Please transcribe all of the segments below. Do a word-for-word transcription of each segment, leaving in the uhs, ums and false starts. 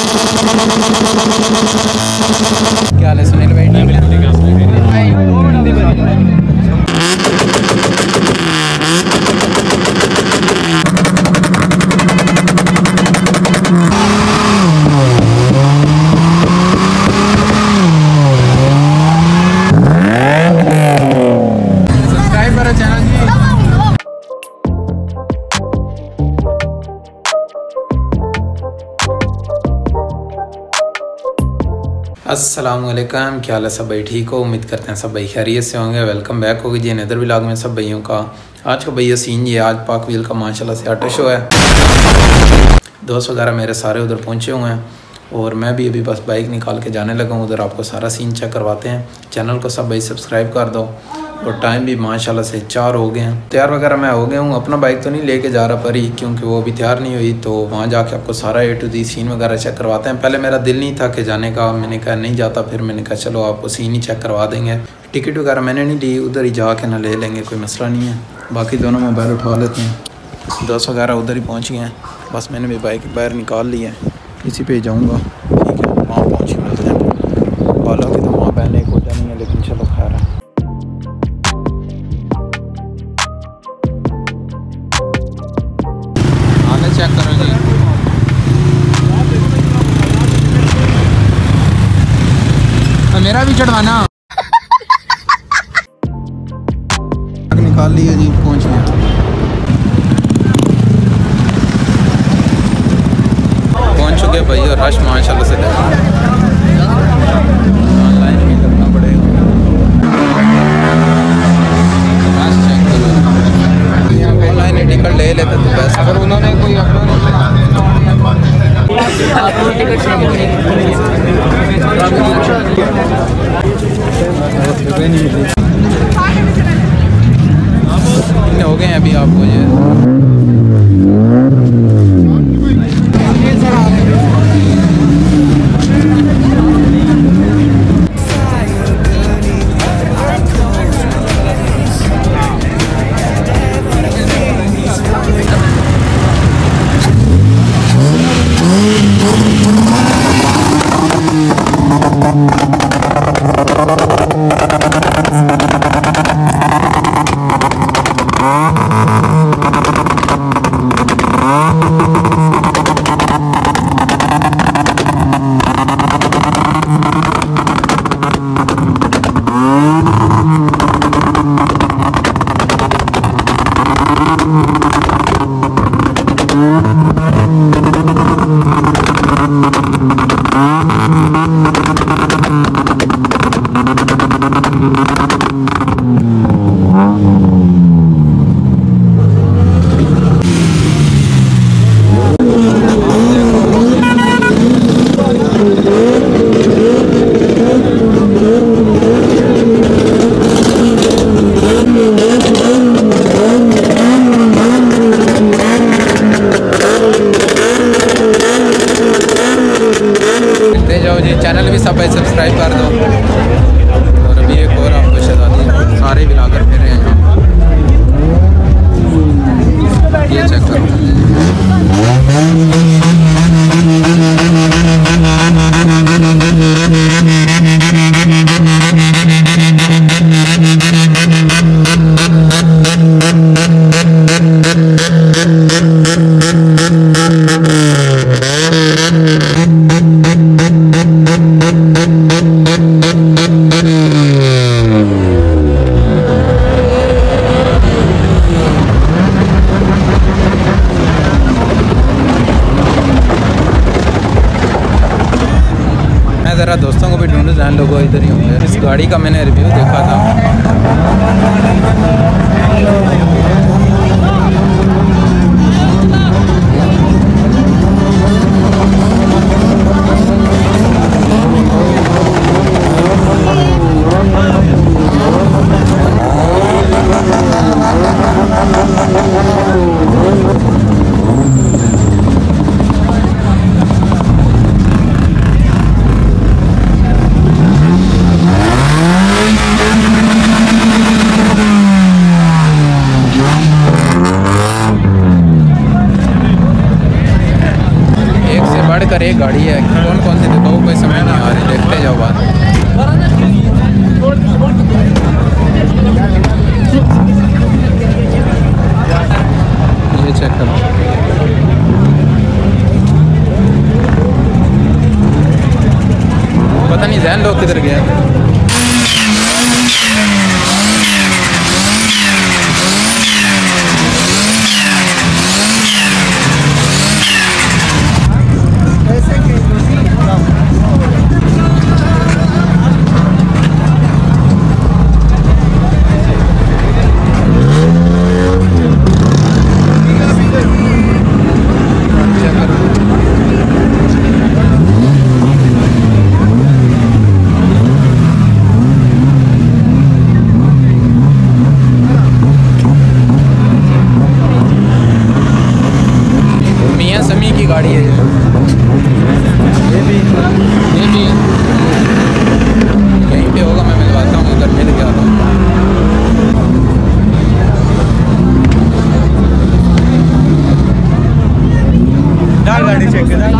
क्या हाल है सुनील भाई? सब्सक्राइब करो चैनल जी। अस्सलामुअलैकुम, क्या हाल है सब भाई? ठीक हो? उम्मीद करते हैं सब भाई खैरियत से होंगे। वेलकम बैक होगी जी नदर व्लॉग में सब भाइयों का। आज का भैया सीन ये, आज पाक व्हील का माशाल्लाह से ऑटो शो है। दोस्त वगैरह मेरे सारे उधर पहुंचे हुए हैं और मैं भी अभी बस बाइक निकाल के जाने लगा हूँ उधर। आपको सारा सीन चेक करवाते हैं। चैनल को सब भाई सब्सक्राइब कर दो। और टाइम भी माशाल्लाह से चार हो गए हैं। तैयार वगैरह मैं हो गया हूँ। अपना बाइक तो नहीं लेके जा रहा परी, क्योंकि वो अभी तैयार नहीं हुई। तो वहाँ जाके आपको सारा ए टू दी सीन वगैरह चेक करवाते हैं। पहले मेरा दिल नहीं था कि जाने का, मैंने कहा नहीं जाता। फिर मैंने कहा चलो आपको सीन ही चेक करवा देंगे। टिकट वगैरह मैंने नहीं ली, उधर ही जाके ना ले लेंगे, कोई मसला नहीं है। बाकी दोनों मोबाइल उठा लेते हैं। दोस्त वगैरह उधर ही पहुँच गए हैं। बस मैंने भी बाइक बाहर निकाल ली है, इसी पे जाऊँगा। ठीक है, वहाँ पहुँच मिलते हैं। हालांकि तो वहाँ पहले एक वजह नहीं है, लेकिन चलो खैर है। आगे चेक करो जी। मेरा भी चढ़वाना। निकाल लिया जी, पहुँच गया। पहुँच चुके भाई और रश माशाल्लाह से लगा। ऑनलाइन भी करना पड़ेगा। रश चेक करो, ऑनलाइन ही टिकट ले लेते तो बेस्ट। अगर उन्होंने कोई हो गए हैं अभी आपको ये चैनल भी सब भाई सब्सक्राइब कर दो। और अभी एक और आपको शहजादी सारे व्लॉगर फिर रहे हैं। ये चेक करो। ज़रा दोस्तों को भी ढूंढ जान, लोगों इधर ही होंगे। इस गाड़ी का मैंने रिव्यू देखा था। बढ़कर एक गाड़ी है, कौन कौन से देखो कोई समझ नहीं आ रही, देखते जाओ बात। ये चेक करो, पता नहीं जैन लोग किधर गए। गाड़ी है ये भी ये भी कहीं पे होगा, मैं मिलवाता हूँ, घर में लेके आता हूँ। गाड़ी चेक कर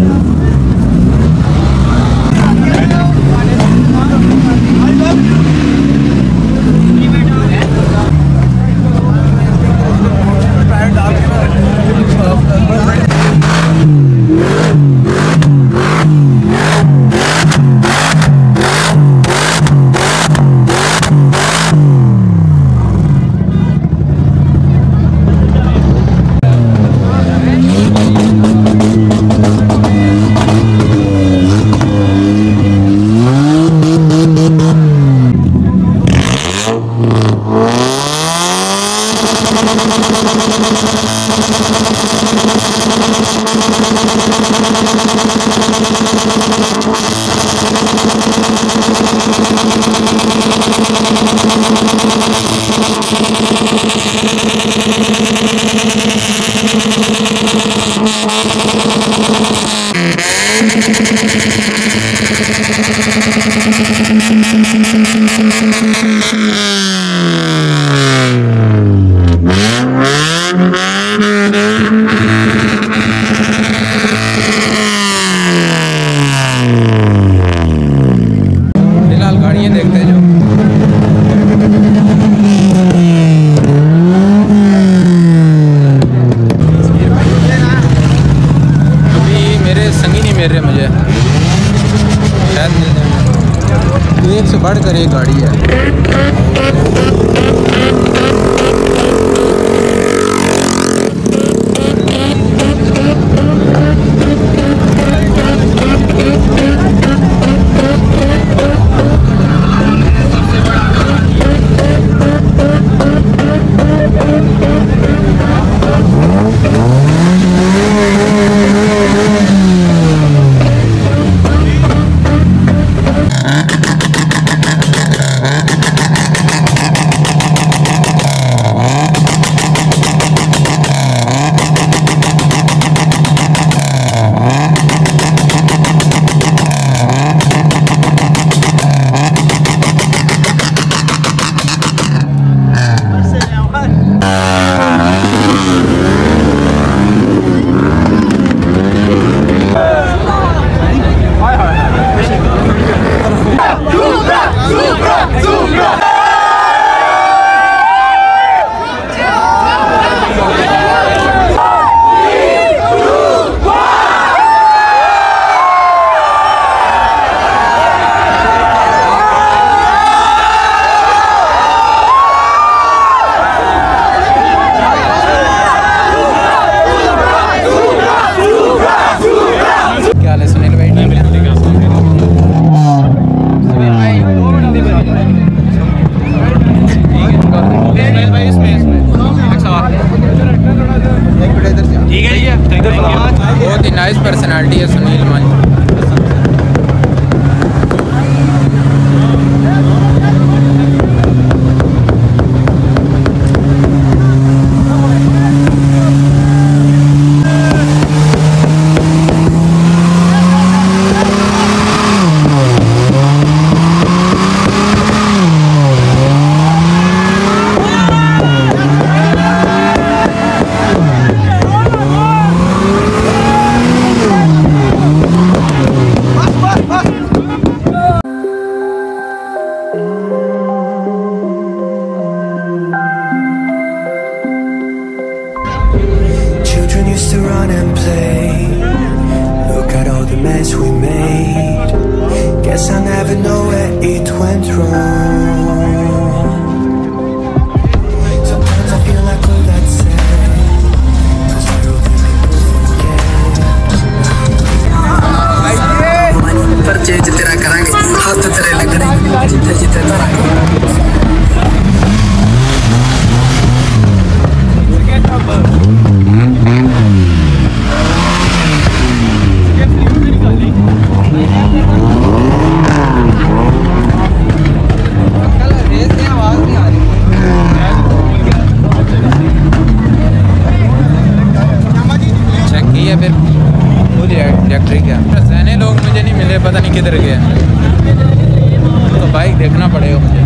फिलहाल गाड़ियाँ देखते हैं जो अभी मेरे संगी नहीं मिल रहे मुझे, शायद मिल जाए। एक से बढ़कर एक गाड़ी है। बहुत ही नाइस पर्सनालिटी है सुनील मान। Guess I never know where it went wrong. Sometimes I feel like all that's said, 'cause I don't think people forget. Purchase तेरा करांगे, हाथ तेरे लगने, जिते जिते तेरा इलेक्ट्रिक है। सहने लोग मुझे नहीं मिले, पता नहीं किधर गए, तो बाइक देखना पड़ेगा मुझे।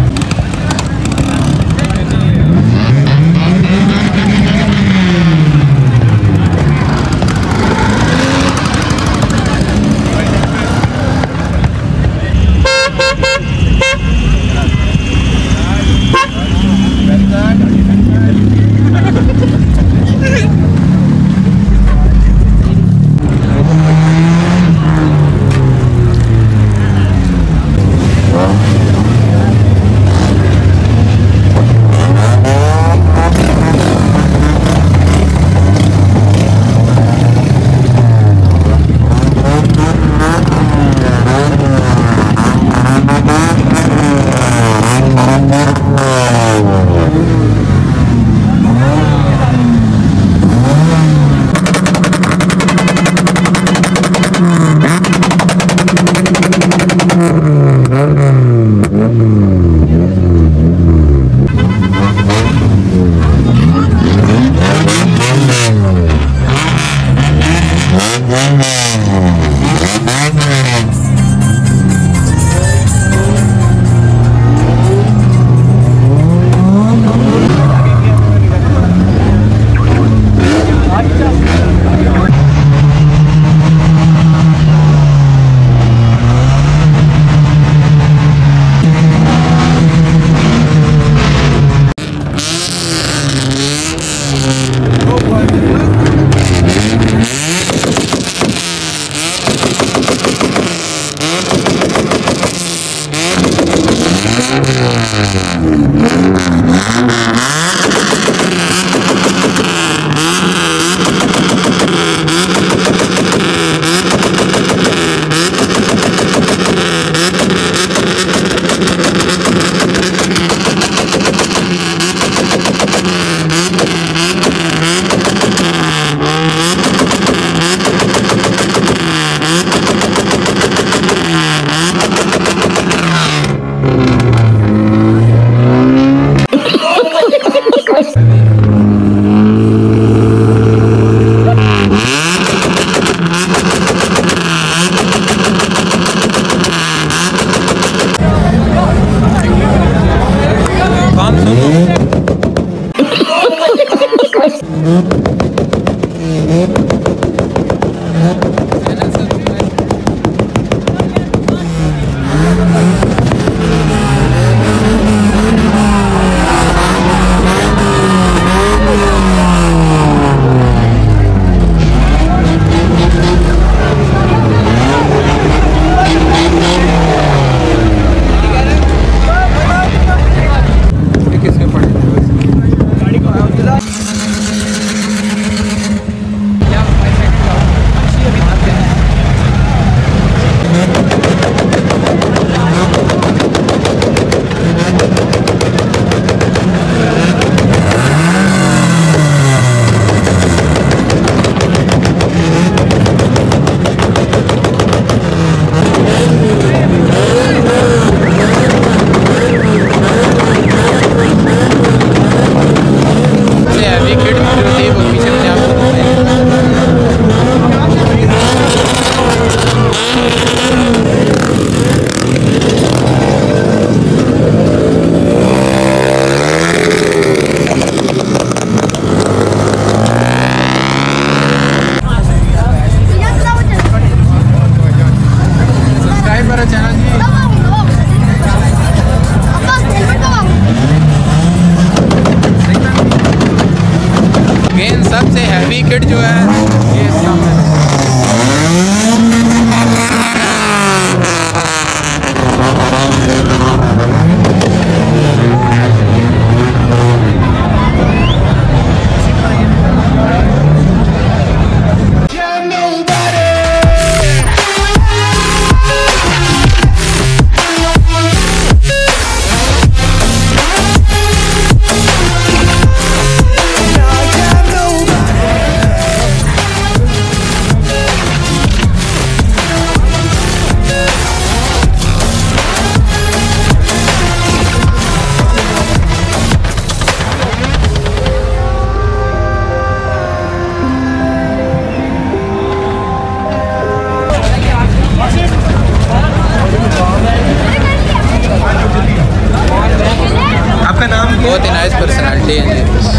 बंदे हैं जी।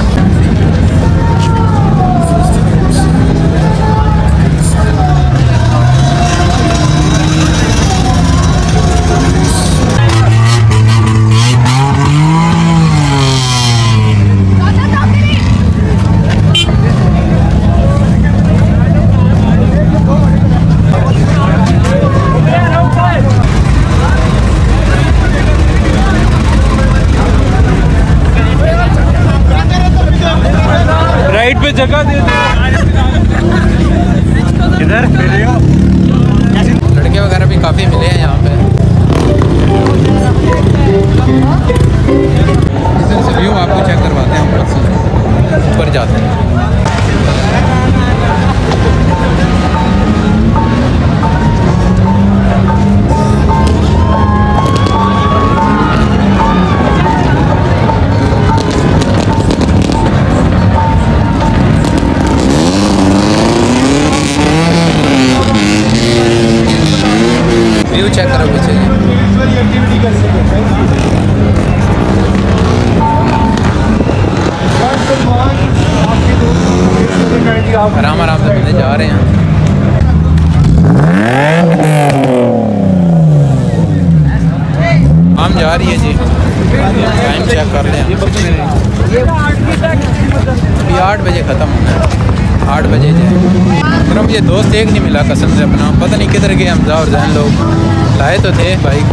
पे जगह दे दो इधर। लड़के वगैरह भी काफ़ी मिले हैं यहाँ पे। इधर से व्यू आपको चेक करवाते हैं, ऊपर से ऊपर जाते हैं। व्यू चेक करो पीछे। आराम आराम से बंदे जा रहे हैं। हम जा रही है जी, टाइम चेक कर लें। अभी आठ बजे ख़त्म होना है, आठ बजे जाए। फिर मुझे दोस्त एक नहीं मिला कसम से अपना, पता नहीं किधर गए। हमजा और जैन लोग लाए तो थे बाइक।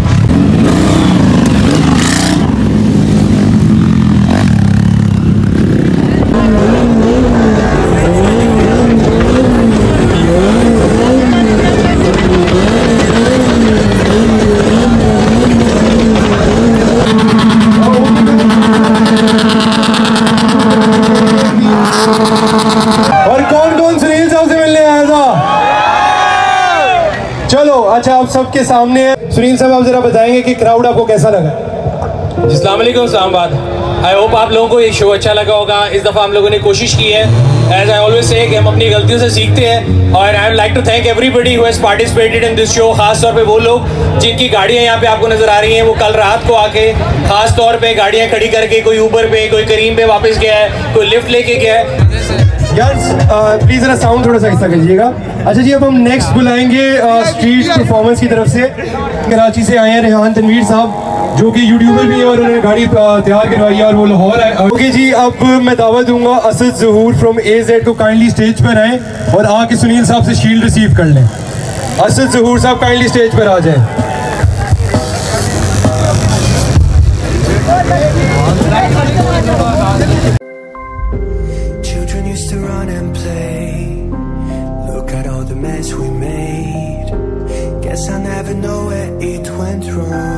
अच्छा, आप सबके सामने है। सुनील साहब, आप जरा बताएंगे कि क्राउड आपको कैसा लगा? अस्सलाम वालेकुम इस्लामाबाद। आई होप आप लोगों को ये शो अच्छा लगा होगा। इस दफ़ा हम लोगों ने कोशिश की है, एज आई ऑलवेज से, कि हम अपनी गलतियों से सीखते हैं। और I would like to thank everybody who has participated in this show. खास तौर पे वो लोग जिनकी गाड़ियाँ यहाँ पे आपको नज़र आ रही हैं, वो कल रात को आके खास तौर पे गाड़ियाँ खड़ी करके, कोई ऊबर पे, कोई करीम पे वापस गया है, कोई लिफ्ट लेके गया है। यार प्लीज जरा साउंड थोड़ा सा ऐसा कीजिएगा। अच्छा जी, अब हम नेक्स्ट बुलाएंगे स्ट्रीट परफॉर्मेंस की तरफ से। कराची से आए हैं रेहान तनवीर साहब, जो कि यूट्यूबर भी है और उन्होंने गाड़ी तैयार करवाई है और वो लाहौर है। ओके जी, अब मैं दावत दूंगा Asad Zahoor from A Z को काइंडली स्टेज पर आए और आके सुनील साहब से शील्ड रिसीव कर लें। असद ज़हूर साहब काइंडली स्टेज पर आ जाए। Children used to run and play. Look at all the mess we made. Guess I never know where it went wrong.